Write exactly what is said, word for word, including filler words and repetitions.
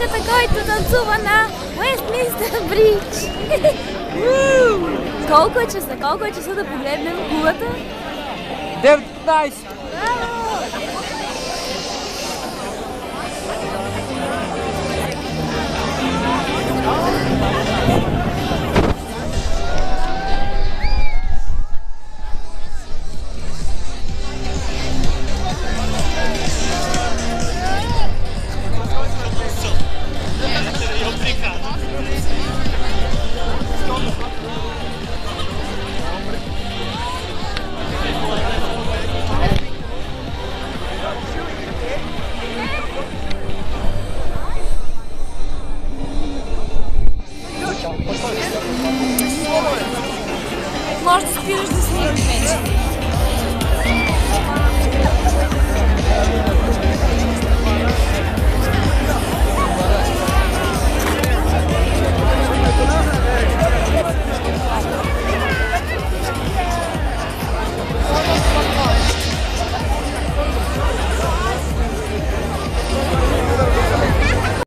Музиката, който танцува на Westminster Бридж. Колко е часа? Колко е часа да погледнем кулата? деветнайсет.